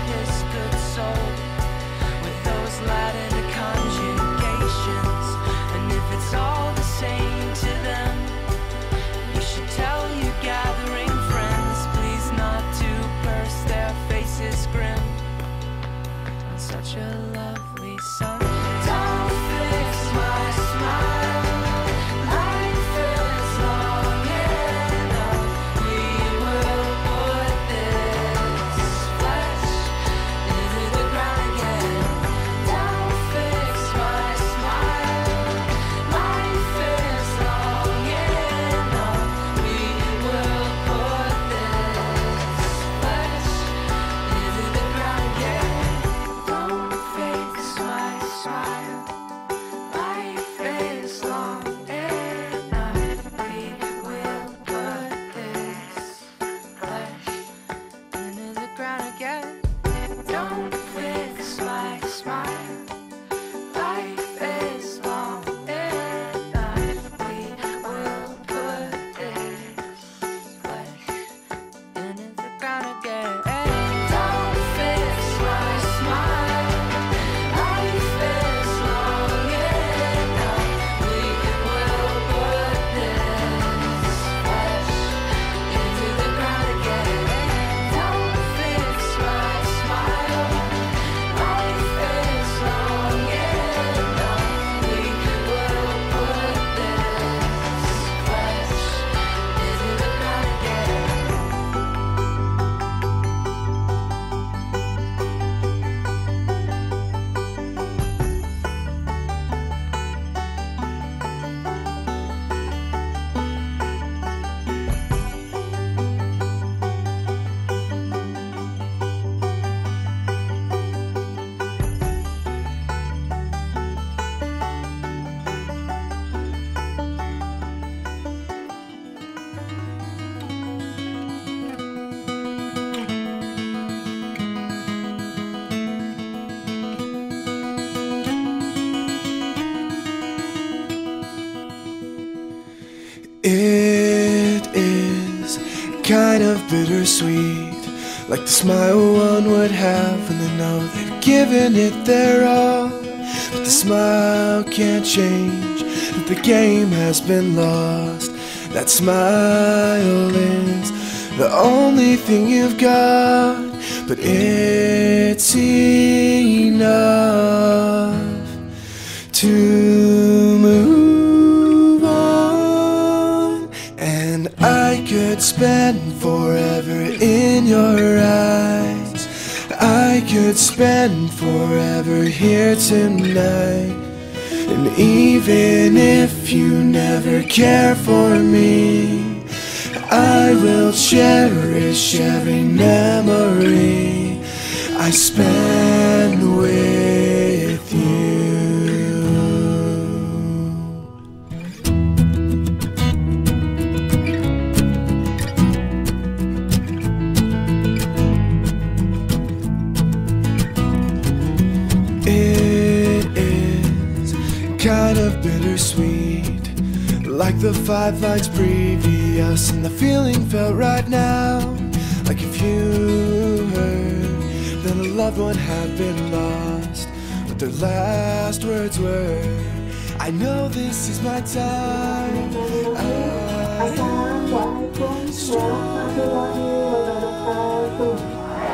this good soul with those Latin conjugations. And if it's all the same to them, you should tell your gathering friends, please not to purse their faces grim on such a lovely Sunday. Don't fix my smile, life is long enough. We will put this flesh into the ground again. Don't fix my smile, life is long enough. We will put this flesh into the ground again. Don't fix my smile, life is long enough. We will put this flesh into the ground again. Don't fix my smile, life is long enough. We will put this flesh into the ground again. Don't fix my smile, life is long enough. We will put this flesh into the ground again. Don't fix my smile, life is long enough. We will put this flesh into the ground again. It is kind of bittersweet, like the smile one would have when they know they've given it their all. But the smile can't change that the game has been lost. That smile is the only thing you've got, but it's enough to move on. And I could spend forever in your eyes. I could spend forever here tonight. And even if you never care for me, I will cherish every memory I spend with you. It is kind of bittersweet, like the 5 nights previous, and the feeling felt right now. Like if you heard that a loved one had been lost, what their last words were, I know this is my time. Assalamualaikum warahmatullahi wabarakatuh.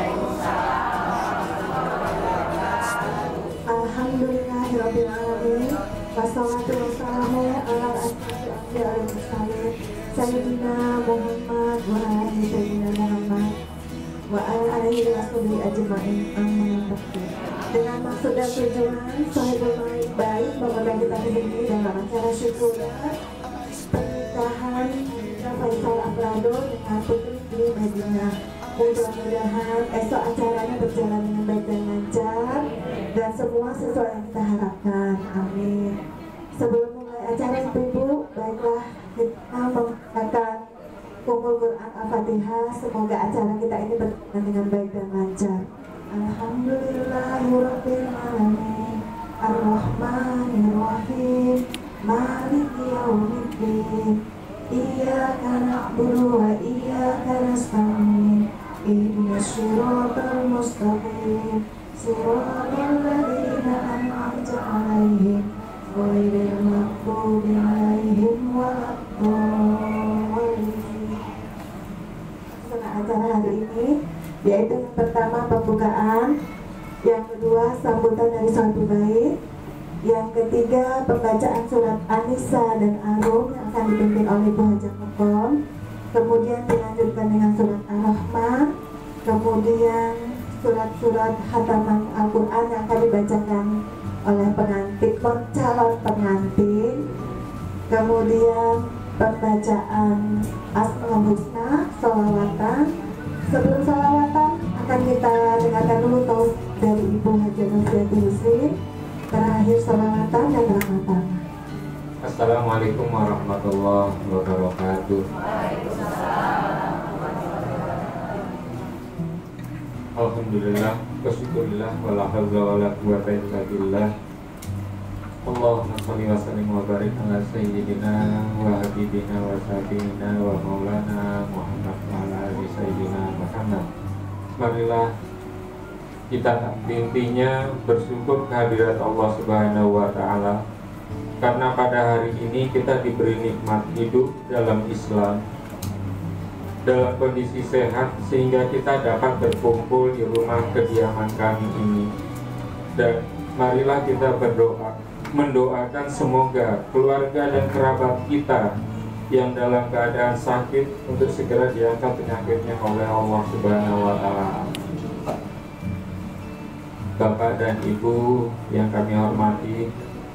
Alhamdulillahirabbil alamin. Wassalatu wassalamu ala asyrofil mursalin sayyidina Muhammad wa alihi sayyidina Muhammad wa alihi washabihi ajmain. Dengan maksud dan tujuan sahibul baik mengulang kita di sini dalam acara syukuran pernikahan Faisal Abrado dengan Putri di Madinah. Mudah-mudahan esok acaranya berjalan dengan baik dan lancar dan semua sesuai yang kita harapkan. Amin. Sebelum mulai acara Ibu, baiklah kita membacakan Ummul Quran Al-Fatihah. Semoga acara kita ini berjalan dengan baik dan lancar. Alhamdulillahirabbil alamin. Ar-Rahmanir-Rahim. Maliki yaumiddin. Iyyaka na'budu wa iyyaka nasta'in. Ihdinas siratal mustaqim. mustaqim siratal ladzina an'amta 'alaihim ghairil maghdubi 'alaihim waladdallin. Laksana acara hari ini yaitu yang pertama pembukaan, yang kedua sambutan dari suatu bait, yang ketiga pembacaan surat An-Nisa dan Ar-Rum yang akan dipimpin oleh Bu Hajah Mukom, kemudian dilanjutkan dengan surat Ar-Rahman, kemudian surat-surat khataman Al-Quran yang akan dibacakan oleh pengantin, calon pengantin, kemudian pembacaan Asmaul Husna, sholawatan. Sebelum sholawatan akan kita dengarkan dulu taus dari Ibu Hajah Nurfiati Muslim, terakhir sholawatan dan rahmatan. Assalamualaikum warahmatullahi wabarakatuh. Alhamdulillah, wasyukurillah, wala haula wala quwwata illa billah. Allahumma shalli wa sallim wa barik ala sayyidina wa habibina wa syafiina wa maulana Muhammad wa ala ali sayyidina Muhammad. Marilah kita intinya bersyukur kehadirat Allah Subhanahu wa taala, karena pada hari ini kita diberi nikmat hidup dalam Islam, dalam kondisi sehat, sehingga kita dapat berkumpul di rumah kediaman kami ini. Dan marilah kita berdoa, mendoakan semoga keluarga dan kerabat kita yang dalam keadaan sakit untuk segera diangkat penyakitnya oleh Allah Subhanahu wa taala. Bapak dan Ibu yang kami hormati,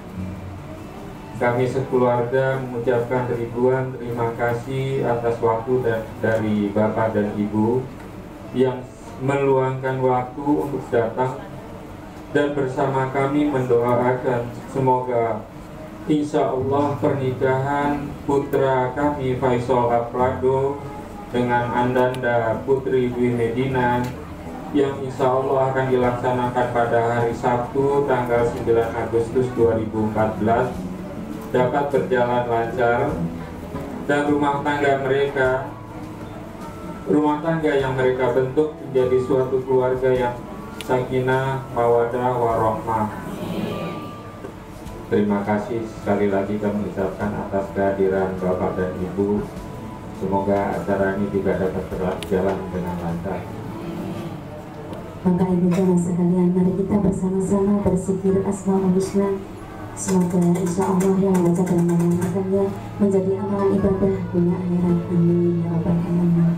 kami sekeluarga mengucapkan ribuan terima kasih atas waktu dari Bapak dan Ibu yang meluangkan waktu untuk datang dan bersama kami mendoakan semoga insya Allah pernikahan putra kami Faisal Aprado dengan Andanda Putri Dwi Medina yang insya Allah akan dilaksanakan pada hari Sabtu tanggal 9 Agustus 2014 dapat berjalan lancar, dan rumah tangga yang mereka bentuk menjadi suatu keluarga yang sakinah, mawadah, warahmah. Terima kasih sekali lagi kami ucapkan atas kehadiran Bapak dan Ibu. Semoga acara ini juga dapat berjalan dengan lancar. Maka ibu jamaah sekalian, mari kita bersama-sama berzikir Asmaul Husna. Semoga insya Allah yang membaca dan mengamalkannya menjadi amalan ibadah dunia akhirat. Amin ya rabbal alamin.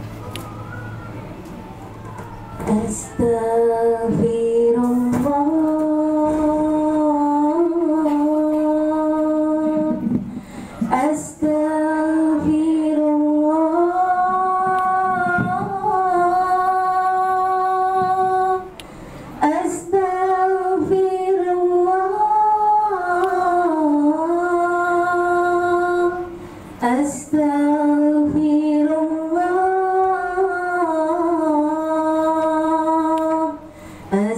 Astaghfirullah, astaghfirullah, astaghfirullah, astaghfirullah,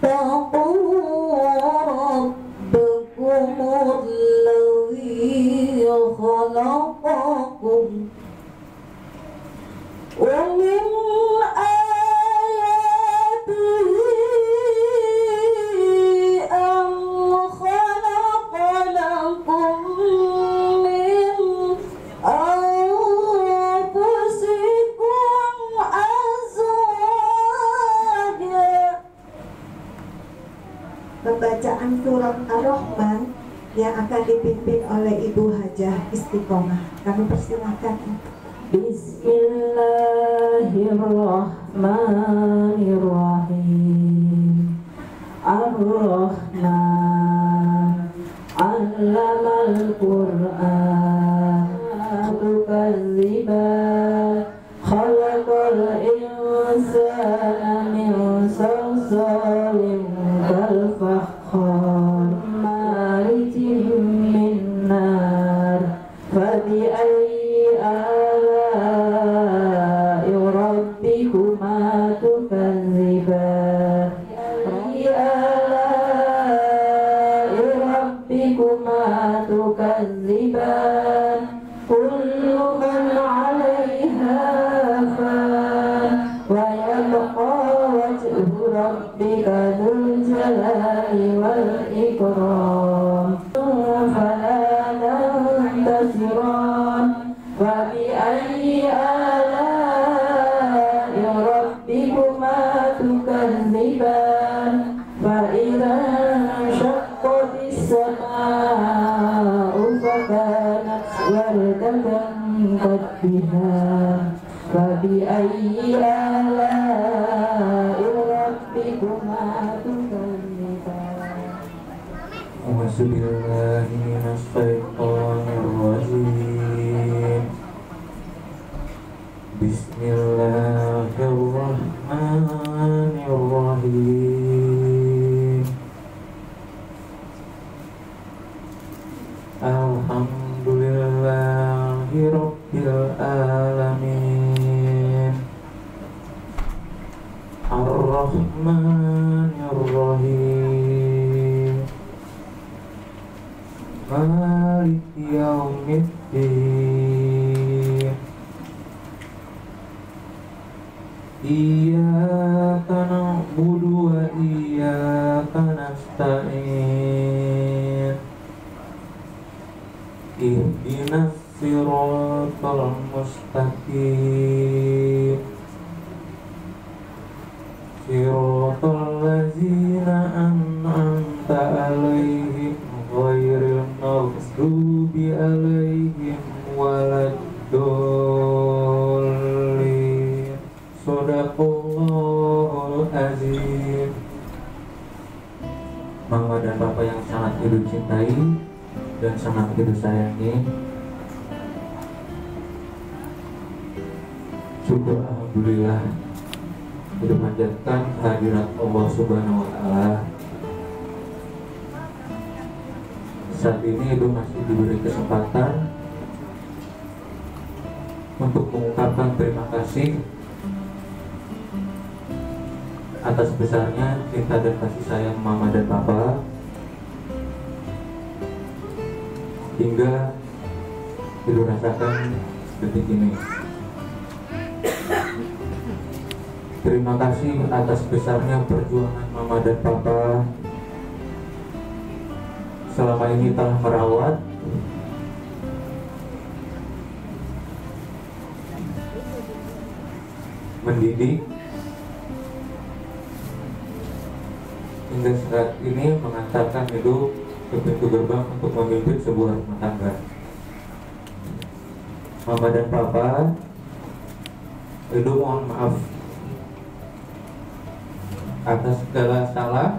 الذي خلقكم ومن آياته أن خلق لكم من أنفسكم أزواجا. Pembacaan surat Ar-Rahman yang akan dipimpin oleh Ibu Hajah Istiqomah. Kami persilahkan. Bismillahirrahmanirrahim. Ar-Rahman 'allamal Qur'an tukadziban khalaqal insana min salsalin kal fakhar maritin min nar fabi'ayyi ala'i rabbikuma tukadziban fabi'ayyi ala'i rabbikuma tukadziban kullu man 'alayha fan wa yabqa wajhu rabbika dzul jalali wal ikram fala tantasiran wa bi ayyi ala'i rabbikuma tukadziban fa idza shaqqatis samaa'u fa kanat wardatan kadbihan wa bi ayyi ala'i rabbikuma tukadziban. A'udzubillahi minasyaitonir rajim. Bismillahirrahmanirrahim. Alhamdulillahi rabbil alamin. Ar-Rahmanir-Rahim. Maliki yaumiddin. Iyyaka na'budu wa iyyaka nasta'in. Ihdinas siratal mustaqim. Siratal ladzina an'amta 'alaihim ghairil maghdubi 'alaihim waladdallin. Shadaqallahul azim. Mama dan Papa yang sangat Ibu cintai dan sangat Ibu sayangi, syukur alhamdulillah Ibu panjatkan kehadirat Allah Subhanahu wa Ta'ala. Saat ini Ibu masih diberi kesempatan untuk mengungkapkan terima kasih atas besarnya cinta dan kasih sayang Mama dan Papa hingga Ibu rasakan detik ini. Terima kasih atas besarnya perjuangan Mama dan Papa selama ini telah merawat, mendidik, hingga saat ini mengantarkan hidup ke pintu gerbang untuk memimpin sebuah rumah tangga. Mama dan Papa, Edo mohon maaf atas segala salah,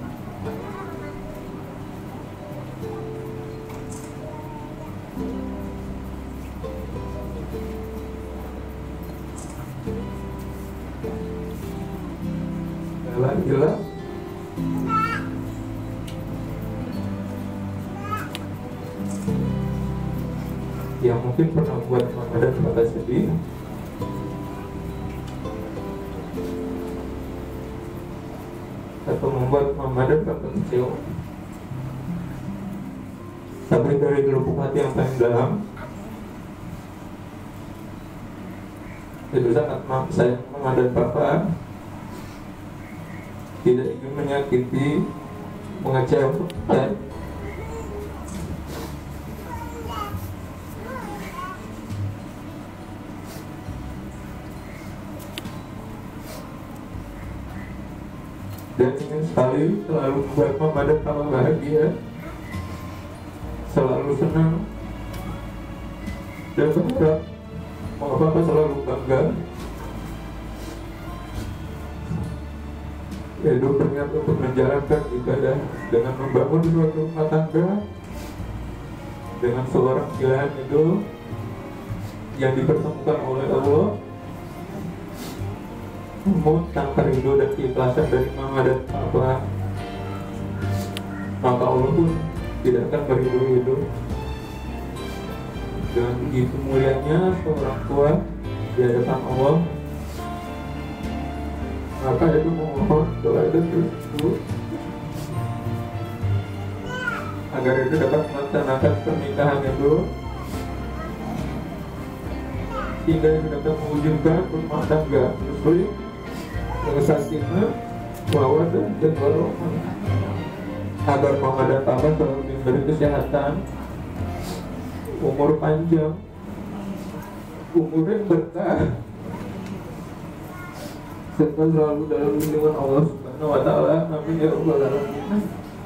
segala yang mungkin pernah membuat Mama dan Papa sedih. atau membuat mama dan papa kecewa. Tapi dari lubuk hati yang paling dalam, itu sangat sayang mama dan papa, tidak ingin menyakiti, mengecewakan. Dan ingin sekali selalu membuat mama dan papa bahagia, selalu senang, dan berharap mama papa selalu bangga. Hidup berniat untuk menjalankan ibadah dengan membangun suatu rumah tangga dengan seorang pilihan itu yang dipertemukan oleh Allah. Namun tanpa ridho dan keikhlasan dari mama dan papa, maka Allah pun tidak akan beridho-ridho. Dengan begitu mulianya seorang tua di hadapan Allah, maka itu memohon doa itu agar itu dapat melaksanakan pernikahan itu, sehingga itu dapat mewujudkan rumah tangga muslim yang sakinah, mawaddah dan warahmah, agar mama dan papa selalu diberi kesehatan, umur panjang, umur yang berkah, serta selalu dalam lindungan Allah Subhanahu wa Ta'ala. Amin ya rabbal alamin.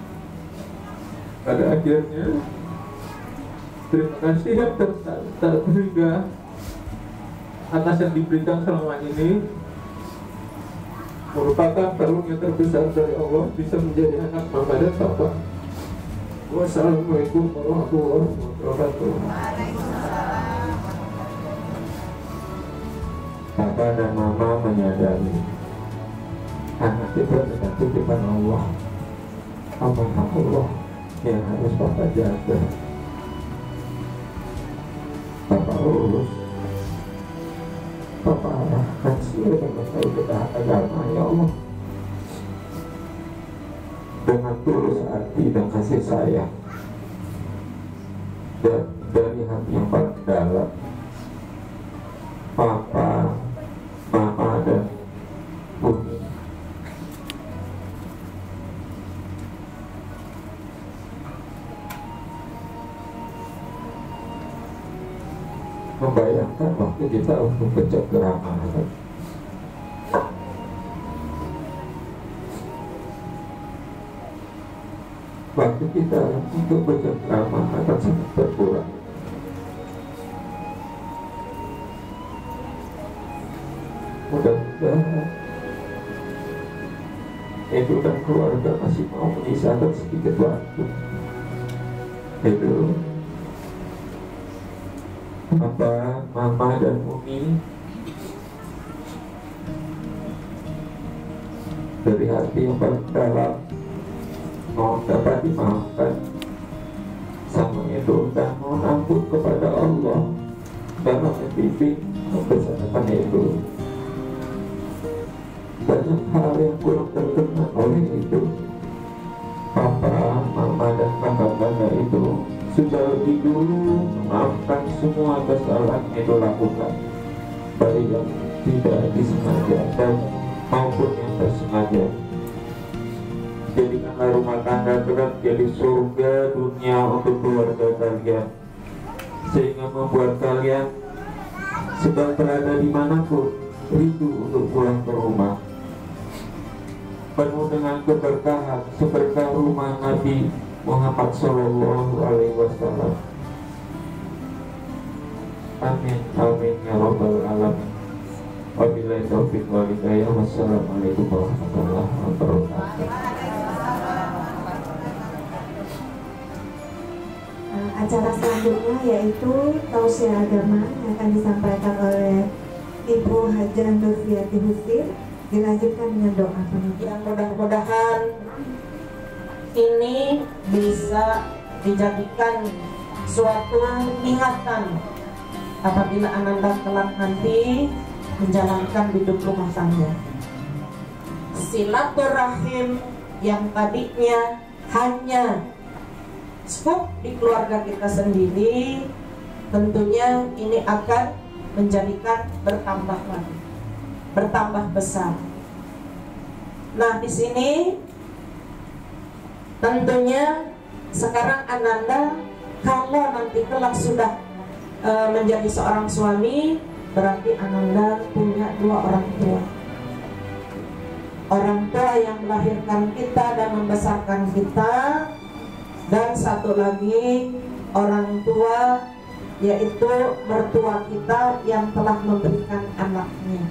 Pada akhirnya, terima kasih yang tak terhingga atas yang diberikan selama ini, merupakan karunia terbesar dari Allah bisa menjadi anak mama dan papa. Wassalamualaikum warahmatullahi wabarakatuh. Papa dan mama menyadari anak itu adalah titipan Allah, amanah Allah yang harus papa jaga. Papa urus, papa arahkan seluruh masalah kita agama, ya Allah, dengan tulus hati dan kasih sayang, dan dari hati yang paling dalam. Papa, mama dan bumi membayangkan waktu kita untuk bercengkrama, waktu kita untuk bercengkrama akan sangat berkurang. Mudah-mudahan ibu dan keluarga masih mau menyisakan sedikit waktu. Ibu, papa, mama dan umi dari hati yang paling dalam mau dapat dimaafkan sama itu dan mohon ampun kepada Allah dalam membimbing membesarkan itu. Banyak hal yang kurang terkenal oleh itu. Papa, mama dan kakak-kakak itu sudah lebih dulu memaafkan semua kesalahan yang dilakukan, baik yang tidak disengaja dan maupun yang tersengaja. Jadikanlah rumah tangga kelak jadi surga dunia untuk keluarga kalian, sehingga membuat kalian sedang berada dimanapun rindu untuk pulang ke rumah, penuh dengan keberkahan seberkah rumah Nabi Muhammad Sallallahu Alaihi Wasallam. Amin, amin ya rabbal alamin. Wabillahi taufiq wal hidayah. Wassalamualaikum warahmatullahi wabarakatuh. Acara selanjutnya yaitu tausiah agama yang akan disampaikan oleh Ibu Hajah Nurfiati Husin, dilanjutkan dengan doa penutup. Yang mudah-mudahan ini bisa dijadikan suatu ingatan apabila Ananda kelak nanti menjalankan hidup rumah tangga. Silaturahim yang tadinya hanya skup di keluarga kita sendiri, tentunya ini akan menjadikan bertambah lagi, bertambah besar. Nah, di sini tentunya sekarang Ananda kalau nanti kelak sudah menjadi seorang suami, berarti Ananda punya 2 orang tua. Orang tua yang melahirkan kita dan membesarkan kita, dan satu lagi orang tua, yaitu mertua kita yang telah memberikan anaknya.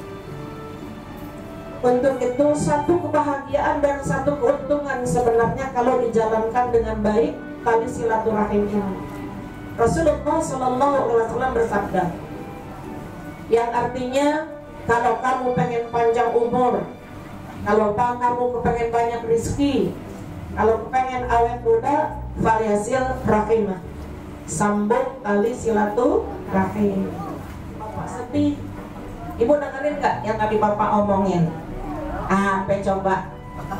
Untuk itu satu kebahagiaan dan satu keuntungan sebenarnya kalau dijalankan dengan baik tali silaturahim ini. Rasulullah SAW bersabda, yang artinya kalau kamu pengen panjang umur, kalau kamu kepengen banyak rezeki, kalau kepengen awet muda, faliasil rahimah, sambung tali silaturahim. Bapak sedih, ibu dengerin nggak yang tadi bapak omongin? Apa coba?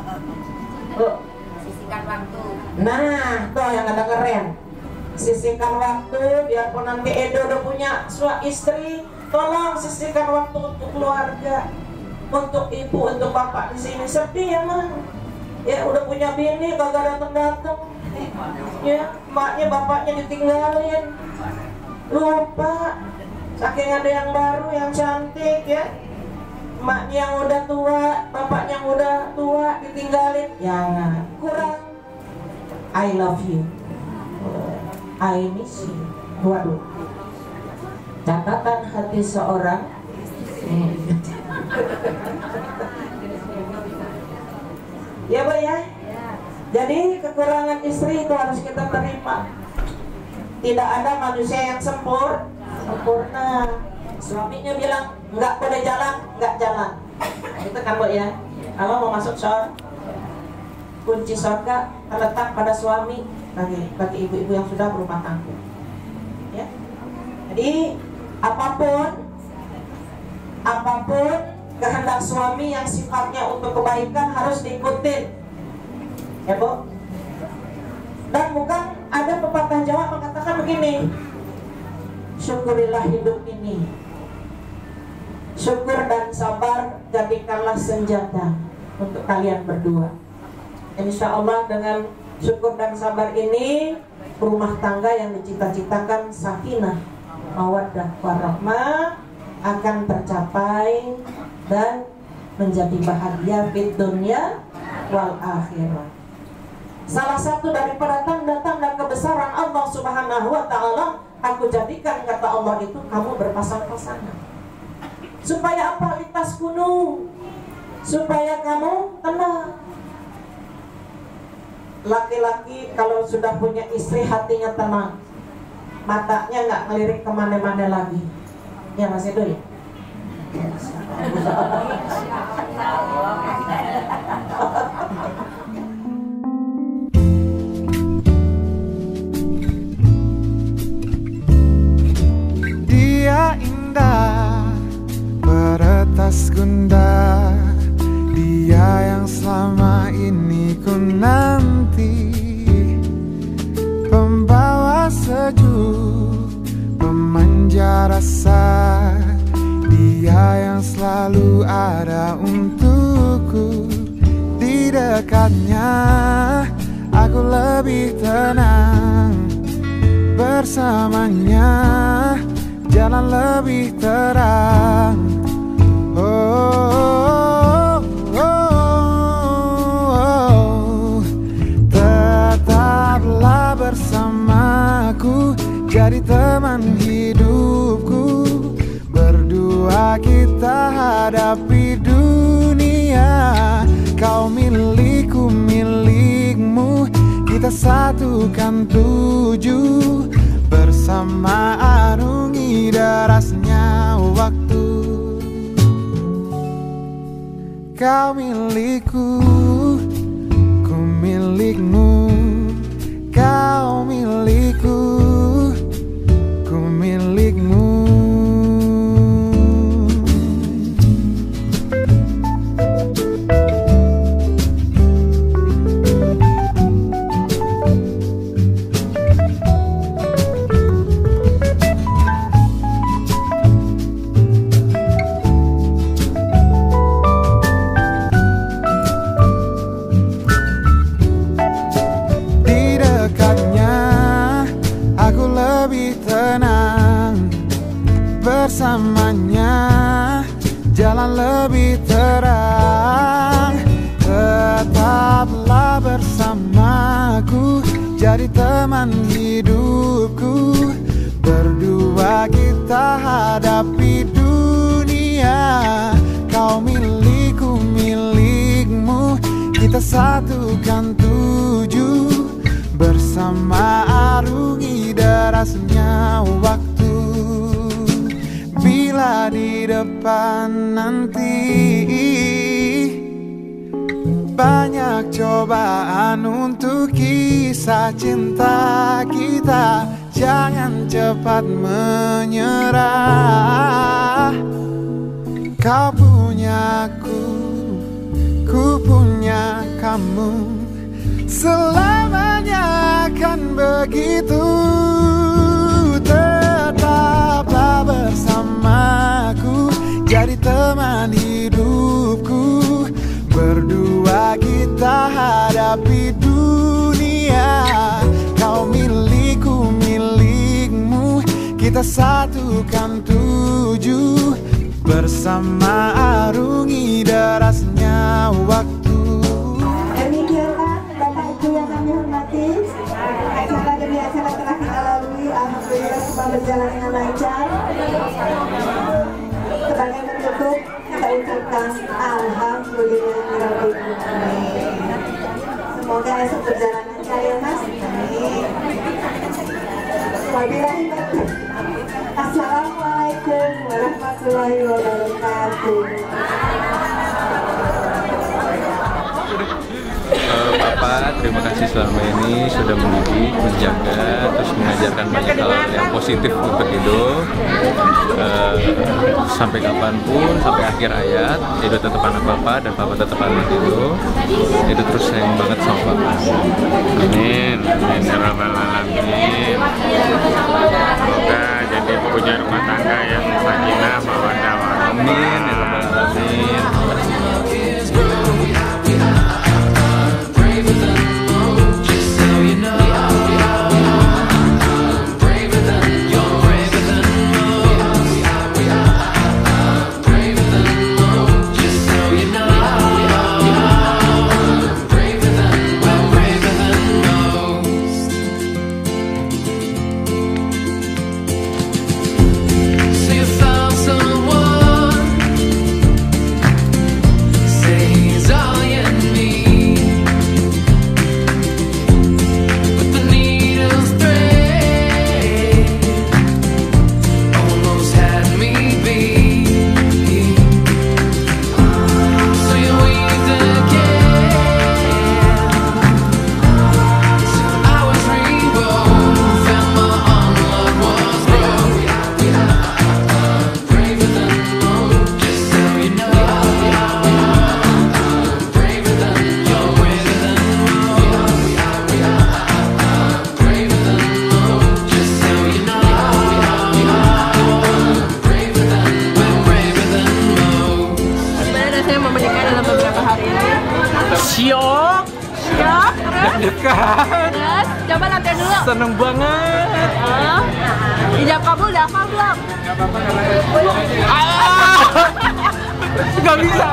Sisihkan waktu. Nah, tuh yang ada keren. Sisihkan waktu, biarpun nanti Edo udah punya istri, tolong sisihkan waktu untuk keluarga, untuk ibu, untuk bapak di sini. Sedih emang. Ya udah punya bini kagak datang-datang. Ya, emaknya bapaknya ditinggalin. Lupa. Saking ada yang baru, yang cantik ya. Emaknya yang udah tua, bapaknya yang udah tua ditinggalin. Jangan, kurang. I love you, I miss you. Waduh, catatan hati seorang ya Bu ya. Jadi kekurangan istri itu harus kita terima. Tidak ada manusia yang sempurna. Suaminya bilang nggak boleh jalan, nggak jalan. Itu kan Bu ya. Kalau mau masuk surga, kunci surga terletak pada suami bagi ibu-ibu yang sudah berumah tangga. Ya. Jadi apapun kehendak suami yang sifatnya untuk kebaikan harus diikutin. Ya Bu. Dan bukan ada pepatah Jawa mengatakan begini, syukurilah hidup ini, syukur dan sabar jadikanlah senjata untuk kalian berdua. Insya Allah dengan syukur dan sabar ini, rumah tangga yang dicita-citakan sakinah, mawaddah, warahmah akan tercapai dan menjadi bahagia di dunia wal akhirah. Salah satu daripada tanda-tanda kebesaran Allah Subhanahu wa ta'ala, aku jadikan, kata Allah itu, kamu berpasang-pasangan. Supaya apa? Litas gunung, supaya kamu tenang. Laki-laki kalau sudah punya istri hatinya tenang, matanya nggak ngelirik kemana-mana lagi. Ya Mas Edo ya? Dia indah, peretas gunda, dia yang selama ini ku nanti, pembawa sejuk, pemanja rasa, dia yang selalu ada untukku. Di dekatnya aku lebih tenang, bersamanya jalan lebih terang. Oh, oh, oh. Tetaplah bersamaku, jadi teman hidupku. Berdua kita hadapi dunia, kau milikku, milikmu, kita satukan tuju. Bersama arungi derasnya waktu, kau milikku, ku milikmu, kau milikku, ku milikmu. satukan tujuh, bersama arungi derasnya waktu. Bila di depan nanti banyak cobaan untuk kisah cinta kita, jangan cepat menyerah. Kau punya ku punya kamu, selamanya akan begitu. Tetaplah bersamaku, jadi teman hidupku. Berdua kita hadapi dunia, kau milikku, milikmu. Kita satukan tujuh, bersama arungi derasnya waktu. Demikianlah Bapak Ibu yang kami hormati, acara demi acara telah kita lalui. Alhamdulillah semua berjalan dengan lancar. Sebagai penutup kita ucapkan Alhamdulillahirobbilalamin. Semoga esok berjalan lancar ya Mas. Amin. Wabillahi taufiq. Assalamualaikum warahmatullahi wabarakatuh. Bapak, terima kasih selama ini sudah mendidik, menjaga, terus mengajarkan banyak hal yang positif untuk hidup. Sampai kapanpun, sampai akhir hayat, Edo tetap anak Bapak dan Bapak tetap anak Edo. Edo terus sayang banget sama Bapak. Amin. Amin ya rabbal alamin. Semoga jadi punya rumah tangga yang sakinah mawaddah warahmah. Amin ya rabbal alamin. Deg-degan. Terus, coba latihan dulu. Seneng banget. Ijab kabul udah hafal belum? Gak bisa.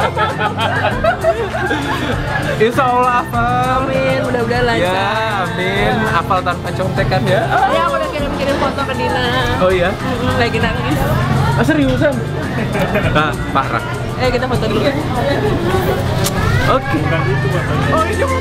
Insya Allah hafal. Amin, mudah-mudahan lancar. Ya, amin. Hafal tanpa contekan ya. Ya, udah kirim-kirim foto ke Dina. Oh iya? Lagi nangis. Seriusan? Nah, parah. Kita foto dulu. Oke. Oh, ini